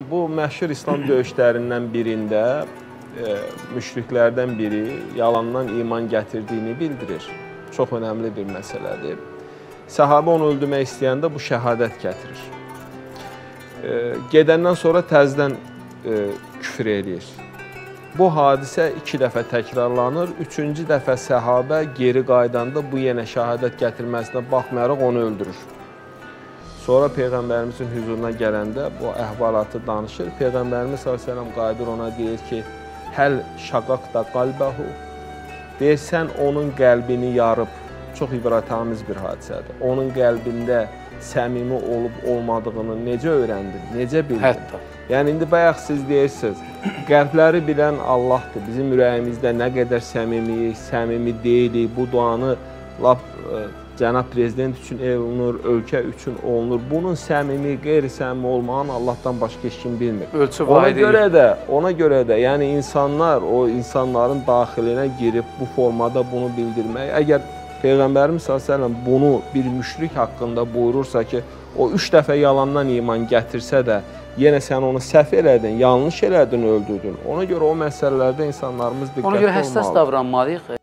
Bu məşhur İslam döyüşlərindən birində müşriklərdən biri yalandan iman gətirdiyini bildirir. Çox önəmli bir məsələdir. Səhabə onu öldürmək istəyəndə bu şəhadət gətirir. Gedəndən sonra təzədən küfr edir. Bu hadisə 2 dəfə təkrarlanır. 3-cü dəfə səhabə geri qaydanda bu yenə şəhadət gətirməsinə baxmayaraq onu öldürür. Sonra Peyğəmbərimizin hüzuruna gələndə bu əhvalatı danışır. Peyğəmbərimiz s.ə.v qayıdır ona deyir ki, həl şaqaqda qalbəhu, deyir, sən onun qəlbini yarıb, çox ibrətamiz bir hadisədir. Onun qəlbində səmimi olub-olmadığını necə öyrəndin, necə bildin? Hətta. Yəni, indi bayaq siz deyirsiniz, qəlbləri bilən Allahdır. Bizim ürəyimizdə nə qədər səmimiyik, səmimi deyilik, bu duanı lap Cənab Prezident üçün olunur, ölkə üçün olunur. Bunun səmimi, qeyri-səmimi olmağını Allahdan başqa heç kim bilmir. Ona görə də, yəni insanlar, o insanların daxilinə girib bu formada bunu bildirmək, əgər Peyğəmbərimiz s.ə.v bunu bir müşrik haqqında buyurursa ki, o 3 dəfə yalandan iman gətirsə də, yenə sən onu səhv elədin, yanlış elədin, öldürdün. Ona görə o məsələlərdə insanlarımız diqqətli olmalıdır. Ona görə həssas davranmalıyıq.